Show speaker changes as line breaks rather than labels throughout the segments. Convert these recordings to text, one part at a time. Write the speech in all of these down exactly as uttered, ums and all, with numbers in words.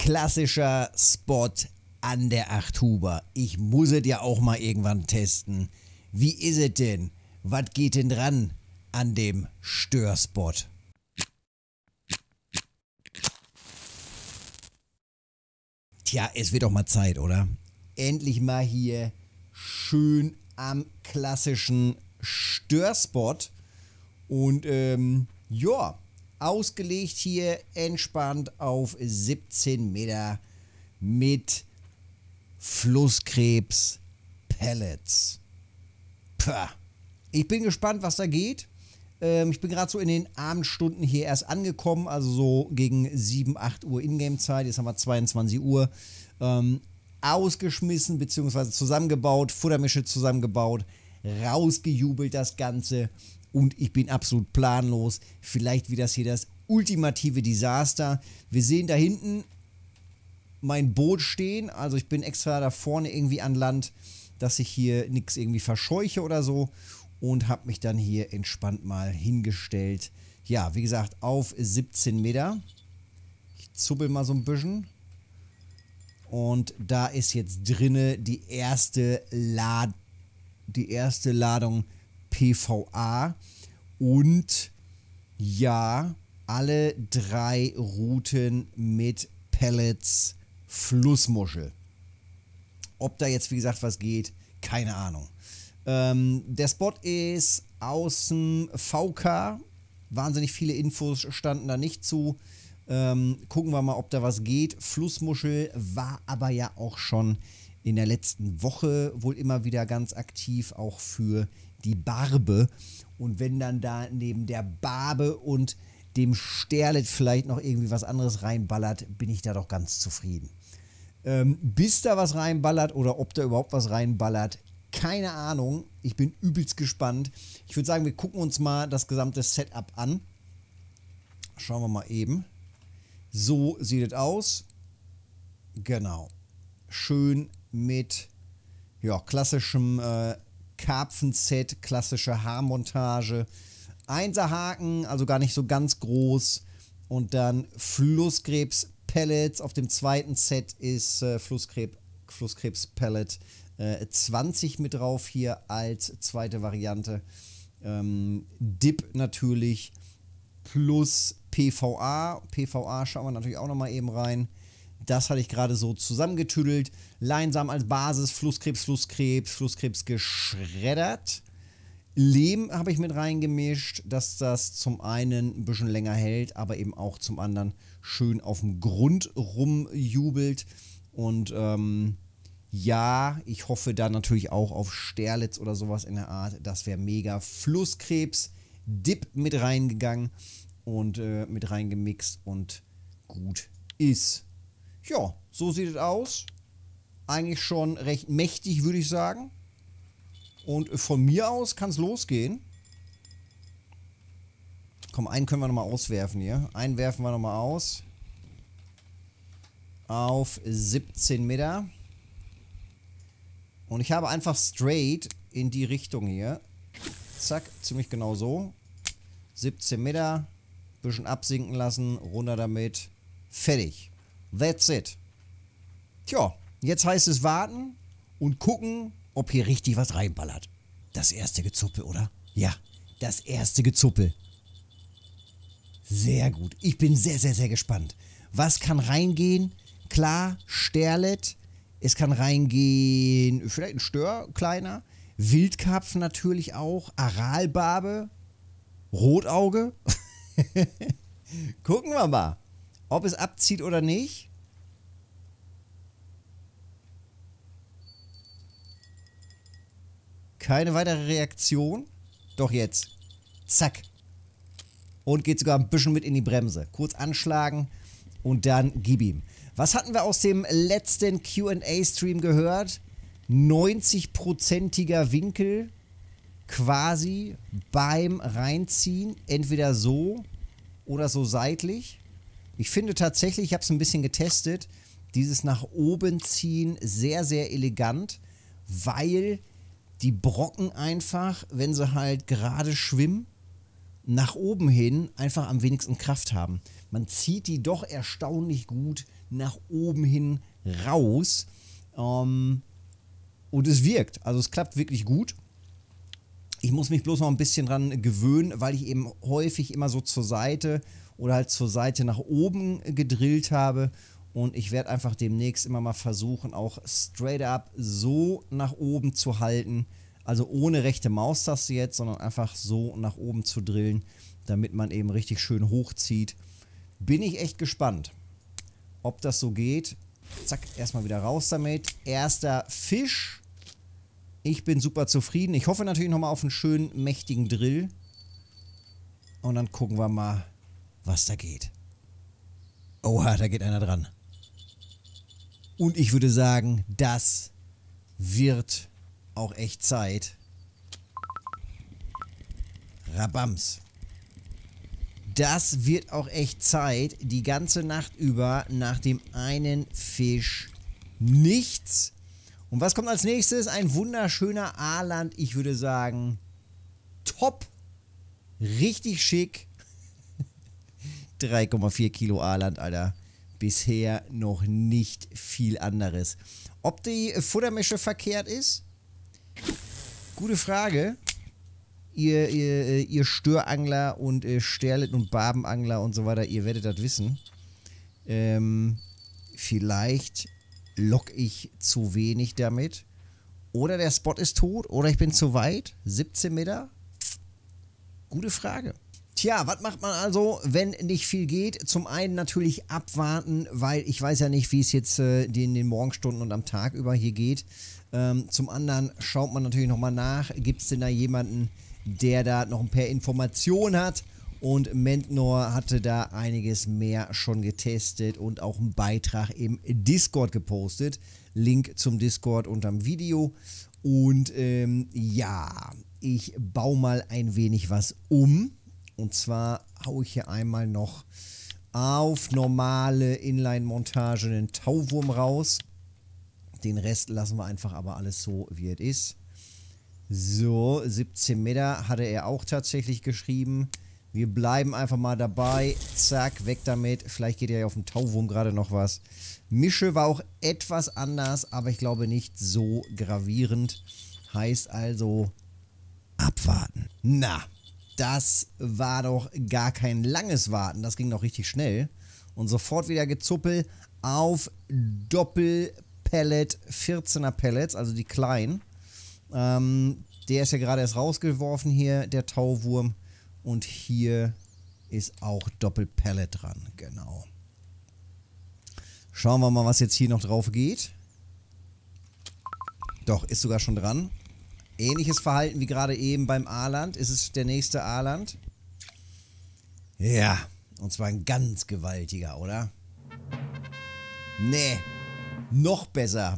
klassischer Spot an der acht Huber. Ich muss es ja auch mal irgendwann testen. Wie ist es denn? Was geht denn dran an dem Störspot? Tja, es wird doch mal Zeit, oder? Endlich mal hier schön am klassischen Störspot. Und ähm, ja, ausgelegt hier entspannt auf siebzehn Meter mit Flusskrebs Pellets. Pah. Ich bin gespannt, was da geht. Ähm, ich bin gerade so in den Abendstunden hier erst angekommen, also so gegen sieben, acht Uhr Ingame-Zeit. Jetzt haben wir zweiundzwanzig Uhr. Ähm, ausgeschmissen bzw. zusammengebaut, Futtermische zusammengebaut, rausgejubelt das Ganze. Und ich bin absolut planlos. Vielleicht wird das hier das ultimative Desaster. Wir sehen da hinten mein Boot stehen. Also ich bin extra da vorne irgendwie an Land, dass ich hier nichts irgendwie verscheuche oder so. Und habe mich dann hier entspannt mal hingestellt. Ja, wie gesagt, auf siebzehn Meter. Ich zuppel mal so ein bisschen. Und da ist jetzt drinne die erste, Lad die erste Ladung P V A. Und ja, alle drei Routen mit Pellets Flussmuschel. Ob da jetzt, wie gesagt, was geht, keine Ahnung. Ähm, der Spot ist aus dem V K. Wahnsinnig viele Infos standen da nicht zu. Ähm, gucken wir mal, ob da was geht. Flussmuschel war aber ja auch schon in der letzten Woche wohl immer wieder ganz aktiv, auch für die Barbe. Und wenn dann da neben der Barbe und dem Sterlet vielleicht noch irgendwie was anderes reinballert, bin ich da doch ganz zufrieden. Ähm, bis da was reinballert oder ob da überhaupt was reinballert, keine Ahnung. Ich bin übelst gespannt. Ich würde sagen, wir gucken uns mal das gesamte Setup an. Schauen wir mal eben. So sieht es aus. Genau. Schön mit ja, klassischem äh, Karpfenset, klassische Haarmontage. Einserhaken, also gar nicht so ganz groß. Und dann Flusskrebs-Pellets. Auf dem zweiten Set ist äh, Flusskrebs, Flusskrebs-Pellet äh, zwanzig mit drauf hier als zweite Variante. Ähm, Dip natürlich plus P V A. P V A schauen wir natürlich auch nochmal eben rein. Das hatte ich gerade so zusammengetüdelt. Leinsamen als Basis, Flusskrebs, Flusskrebs, Flusskrebs geschreddert. Lehm habe ich mit reingemischt, dass das zum einen ein bisschen länger hält, aber eben auch zum anderen schön auf dem Grund rumjubelt. Und ähm, ja, ich hoffe da natürlich auch auf Sterlitz oder sowas in der Art. Das wäre mega. Flusskrebs, Dip mit reingegangen und äh, mit reingemixt und gut ist. Ja, so sieht es aus. Eigentlich schon recht mächtig, würde ich sagen. Und von mir aus kann es losgehen. Komm, einen können wir nochmal auswerfen hier. Einen werfen wir nochmal aus. Auf siebzehn Meter. Und ich habe einfach straight in die Richtung hier. Zack, ziemlich genau so. siebzehn Meter. Bisschen absinken lassen. Runter damit. Fertig. That's it. Tja, jetzt heißt es warten und gucken, ob hier richtig was reinballert. Das erste Gezuppel, oder? Ja, das erste Gezuppel. Sehr gut. Ich bin sehr, sehr, sehr gespannt. Was kann reingehen? Klar, Sterlet. Es kann reingehen, vielleicht ein Stör, kleiner. Wildkarpfen natürlich auch. Aralbarbe. Rotauge. Gucken wir mal, ob es abzieht oder nicht. Keine weitere Reaktion. Doch jetzt. Zack. Und geht sogar ein bisschen mit in die Bremse. Kurz anschlagen und dann gib ihm. Was hatten wir aus dem letzten Q and A-Stream gehört? neunzig-prozentiger Winkel quasi beim Reinziehen. Entweder so oder so seitlich. Ich finde tatsächlich, ich habe es ein bisschen getestet, dieses nach oben ziehen sehr, sehr elegant, weil die Brocken einfach, wenn sie halt gerade schwimmen, nach oben hin einfach am wenigsten Kraft haben. Man zieht die doch erstaunlich gut nach oben hin raus. Ähm, und es wirkt. Also es klappt wirklich gut. Ich muss mich bloß noch ein bisschen dran gewöhnen, weil ich eben häufig immer so zur Seite oder halt zur Seite nach oben gedrillt habe. Und ich werde einfach demnächst immer mal versuchen, auch straight up so nach oben zu halten. Also ohne rechte Maustaste jetzt, sondern einfach so nach oben zu drillen, damit man eben richtig schön hochzieht. Bin ich echt gespannt, ob das so geht. Zack, erstmal wieder raus damit. Erster Fisch. Ich bin super zufrieden. Ich hoffe natürlich nochmal auf einen schönen, mächtigen Drill. Und dann gucken wir mal, was da geht. Oha, da geht einer dran. Und ich würde sagen, das wird auch echt Zeit. Rabams. Das wird auch echt Zeit. Die ganze Nacht über nach dem einen Fisch nichts. Und was kommt als nächstes? Ein wunderschöner Aaland. Ich würde sagen, top. Richtig schick. drei Komma vier Kilo Aaland, Alter. Bisher noch nicht viel anderes. Ob die Futtermische verkehrt ist? Gute Frage. Ihr, ihr, ihr Störangler und äh, Sterlet- und Barbenangler und so weiter, ihr werdet das wissen. Ähm, vielleicht lock ich zu wenig damit. Oder der Spot ist tot. Oder ich bin zu weit. siebzehn Meter? Gute Frage. Tja, was macht man also, wenn nicht viel geht? Zum einen natürlich abwarten, weil ich weiß ja nicht, wie es jetzt äh, in den Morgenstunden und am Tag über hier geht. Ähm, zum anderen schaut man natürlich nochmal nach. Gibt es denn da jemanden, der da noch ein paar Informationen hat? Und Mentnor hatte da einiges mehr schon getestet und auch einen Beitrag im Discord gepostet. Link zum Discord unterm Video. Und ähm, ja, ich baue mal ein wenig was um. Und zwar haue ich hier einmal noch auf normale Inline-Montage einen Tauwurm raus. Den Rest lassen wir einfach aber alles so, wie es ist. So, siebzehn Meter hatte er auch tatsächlich geschrieben. Wir bleiben einfach mal dabei. Zack, weg damit. Vielleicht geht ja auf dem Tauwurm gerade noch was. Mische war auch etwas anders, aber ich glaube nicht so gravierend. Heißt also abwarten. Na, das war doch gar kein langes Warten. Das ging doch richtig schnell. Und sofort wieder gezuppel auf Doppelpellet, vierzehner Pellets, also die kleinen. Ähm, der ist ja gerade erst rausgeworfen hier, der Tauwurm. Und hier ist auch Doppelpellet dran, genau. Schauen wir mal, was jetzt hier noch drauf geht. Doch, ist sogar schon dran. Ähnliches Verhalten wie gerade eben beim Aaland. Ist es der nächste Aaland? Ja, und zwar ein ganz gewaltiger, oder? Nee, noch besser.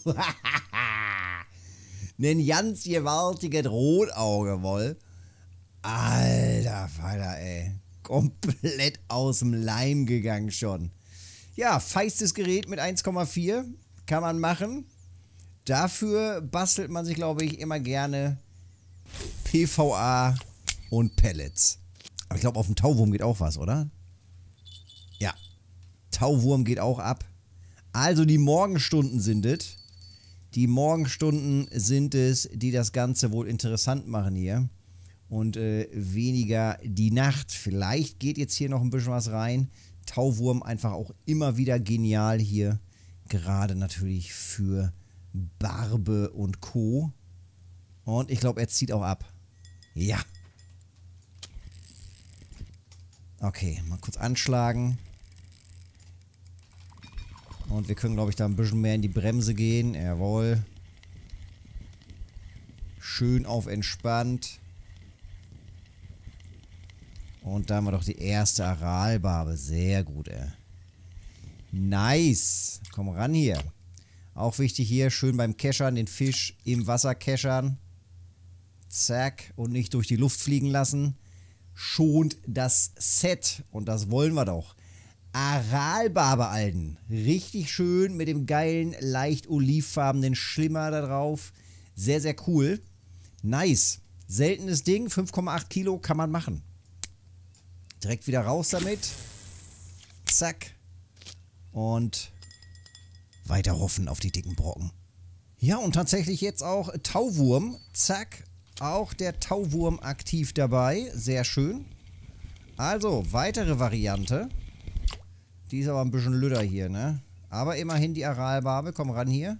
Nen ganz gewaltiges Rotauge, wohl. Alter Vater, ey. Komplett aus dem Leim gegangen schon. Ja, feistes Gerät mit eins Komma vier. Kann man machen. Dafür bastelt man sich, glaube ich, immer gerne P V A und Pellets. Aber ich glaube, auf dem Tauwurm geht auch was, oder? Ja. Tauwurm geht auch ab. Also die Morgenstunden sind es. Die Morgenstunden sind es, die das Ganze wohl interessant machen hier. Und äh, weniger die Nacht. Vielleicht geht jetzt hier noch ein bisschen was rein. Tauwurm einfach auch immer wieder genial hier. Gerade natürlich für Barbe und Co. Und ich glaube, er zieht auch ab. Ja. Okay, mal kurz anschlagen. Und wir können, glaube ich, da ein bisschen mehr in die Bremse gehen. Jawohl. Schön auf entspannt. Und da haben wir doch die erste Aralbarbe. Sehr gut, ey. Nice. Komm ran hier. Auch wichtig hier, schön beim Keschern den Fisch im Wasser keschern. Zack. Und nicht durch die Luft fliegen lassen. Schont das Set. Und das wollen wir doch. Aralbarbe, Alten. Richtig schön mit dem geilen, leicht olivfarbenen Schlimmer da drauf. Sehr, sehr cool. Nice. Seltenes Ding. fünf Komma acht Kilo kann man machen. Direkt wieder raus damit. Zack. Und weiter hoffen auf die dicken Brocken. Ja, und tatsächlich jetzt auch Tauwurm. Zack, auch der Tauwurm aktiv dabei. Sehr schön. Also, weitere Variante. Die ist aber ein bisschen lüder hier, ne? Aber immerhin die Aralbarbe. Komm ran hier.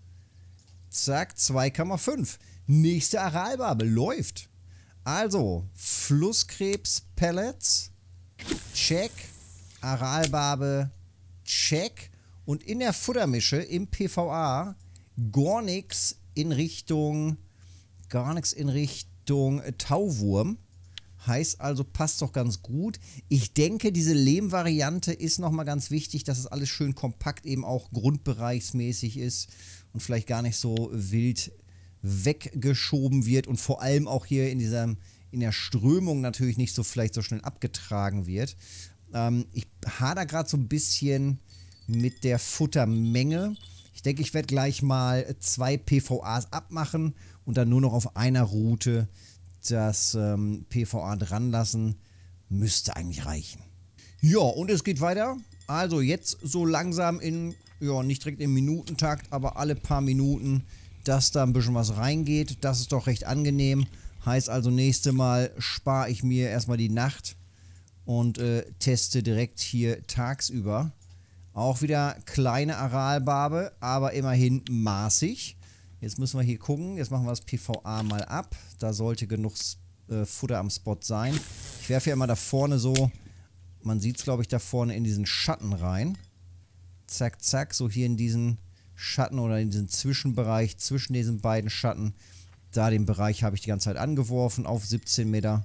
Zack, zwei Komma fünf. Nächste Aralbarbe. Läuft. Also, Flusskrebs-Pellets. Check. Aralbarbe. Check. Und in der Futtermische im P V A gar nichts in Richtung gar nichts in Richtung Tauwurm. Heißt also, passt doch ganz gut. Ich denke, diese Lehmvariante ist nochmal ganz wichtig, dass es alles schön kompakt eben auch grundbereichsmäßig ist und vielleicht gar nicht so wild weggeschoben wird und vor allem auch hier in dieser in der Strömung natürlich nicht so vielleicht so schnell abgetragen wird. Ähm, ich hader gerade so ein bisschen mit der Futtermenge. Ich denke, ich werde gleich mal zwei P V As abmachen und dann nur noch auf einer Route das ähm, P V A dran lassen. Müsste eigentlich reichen. Ja, und es geht weiter. Also jetzt so langsam in, ja, nicht direkt im Minutentakt, aber alle paar Minuten, dass da ein bisschen was reingeht. Das ist doch recht angenehm. Heißt also, nächste Mal spare ich mir erstmal die Nacht und äh, teste direkt hier tagsüber. Auch wieder kleine Aralbarbe, aber immerhin maßig. Jetzt müssen wir hier gucken. Jetzt machen wir das P V A mal ab. Da sollte genug äh, Futter am Spot sein. Ich werfe ja immer da vorne so, man sieht es glaube ich da vorne in diesen Schatten rein. Zack, zack, so hier in diesen Schatten oder in diesen Zwischenbereich zwischen diesen beiden Schatten. Da den Bereich habe ich die ganze Zeit angeworfen auf siebzehn Meter.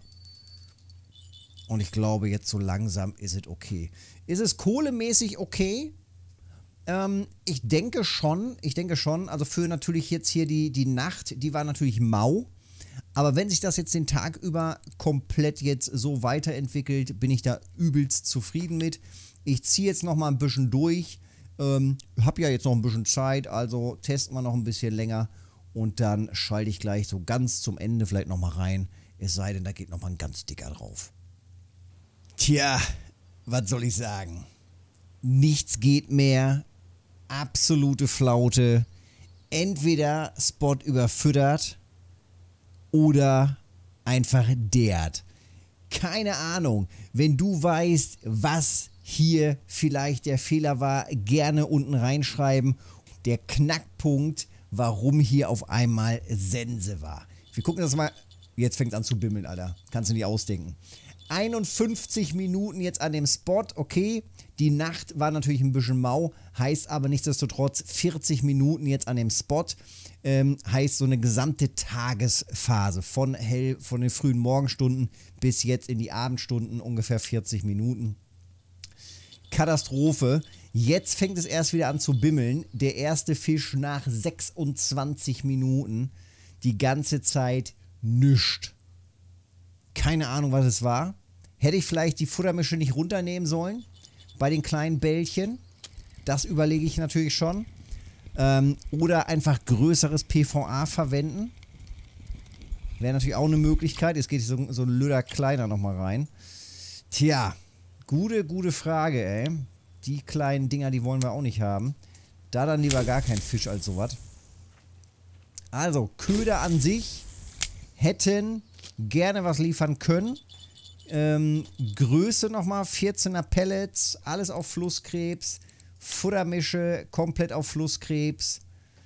Und ich glaube, jetzt so langsam ist es okay. Ist es kohlemäßig okay? Ähm, ich denke schon. Ich denke schon. Also für natürlich jetzt hier die, die Nacht, die war natürlich mau. Aber wenn sich das jetzt den Tag über komplett jetzt so weiterentwickelt, bin ich da übelst zufrieden mit. Ich ziehe jetzt noch mal ein bisschen durch. Ähm, hab ja jetzt noch ein bisschen Zeit, also testen wir noch ein bisschen länger. Und dann schalte ich gleich so ganz zum Ende vielleicht noch mal rein. Es sei denn, da geht noch mal ein ganz dicker drauf. Tja, was soll ich sagen? Nichts geht mehr. Absolute Flaute. Entweder Spot überfüttert oder einfach dert. Keine Ahnung. Wenn du weißt, was hier vielleicht der Fehler war, gerne unten reinschreiben. Der Knackpunkt, warum hier auf einmal Sense war. Wir gucken das mal. Jetzt fängt es an zu bimmeln, Alter. Kannst du nicht ausdenken. einundfünfzig Minuten jetzt an dem Spot, okay, die Nacht war natürlich ein bisschen mau, heißt aber nichtsdestotrotz vierzig Minuten jetzt an dem Spot, ähm, heißt so eine gesamte Tagesphase von hell, von den frühen Morgenstunden bis jetzt in die Abendstunden, ungefähr vierzig Minuten. Katastrophe, jetzt fängt es erst wieder an zu bimmeln, der erste Fisch nach sechsundzwanzig Minuten, die ganze Zeit nischt. Keine Ahnung, was es war. Hätte ich vielleicht die Futtermische nicht runternehmen sollen? Bei den kleinen Bällchen? Das überlege ich natürlich schon. Ähm, oder einfach größeres P V A verwenden. Wäre natürlich auch eine Möglichkeit. Jetzt geht so, so ein Lüder kleiner nochmal rein. Tja, gute, gute Frage, ey. Die kleinen Dinger, die wollen wir auch nicht haben. Da dann lieber gar kein Fisch als sowas. Also, Köder an sich hätten gerne was liefern können. Ähm, Größe nochmal, vierzehner Pellets, alles auf Flusskrebs. Futtermische, komplett auf Flusskrebs.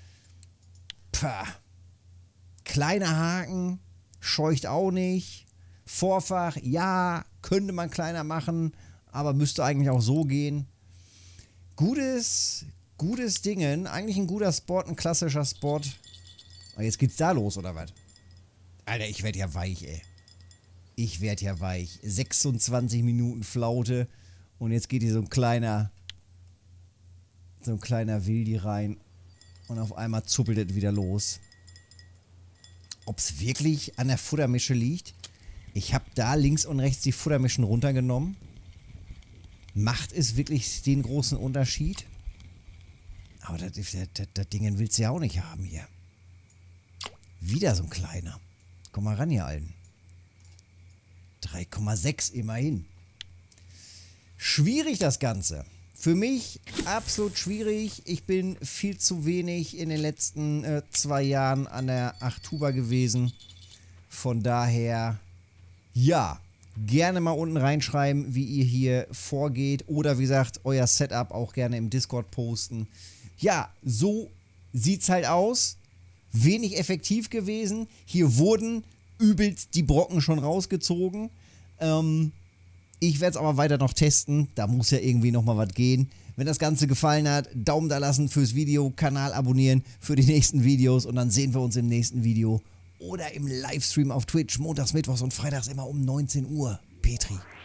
Pah. Kleiner Haken, scheucht auch nicht. Vorfach, ja, könnte man kleiner machen, aber müsste eigentlich auch so gehen. Gutes, gutes Dingen, eigentlich ein guter Spot, ein klassischer Spot. Aber jetzt geht's da los, oder was? Alter, ich werd ja weich, ey. Ich werd ja weich. sechsundzwanzig Minuten Flaute. Und jetzt geht hier so ein kleiner, so ein kleiner Wildi rein. Und auf einmal zuppelt es wieder los. Ob es wirklich an der Futtermische liegt? Ich habe da links und rechts die Futtermischen runtergenommen. Macht es wirklich den großen Unterschied? Aber das, das, das, das Ding willst du ja auch nicht haben hier. Wieder so ein kleiner. Komm mal ran, ihr Alten. drei Komma sechs immerhin. Schwierig das Ganze. Für mich absolut schwierig. Ich bin viel zu wenig in den letzten äh, zwei Jahren an der acht Tuber gewesen. Von daher, ja, gerne mal unten reinschreiben, wie ihr hier vorgeht. Oder wie gesagt, euer Setup auch gerne im Discord posten. Ja, so sieht's halt aus. Wenig effektiv gewesen. Hier wurden übelst die Brocken schon rausgezogen. Ähm... Ich werde es aber weiter noch testen, da muss ja irgendwie nochmal was gehen. Wenn das Ganze gefallen hat, Daumen da lassen fürs Video, Kanal abonnieren für die nächsten Videos und dann sehen wir uns im nächsten Video oder im Livestream auf Twitch, montags, mittwochs und freitags immer um neunzehn Uhr. Petri.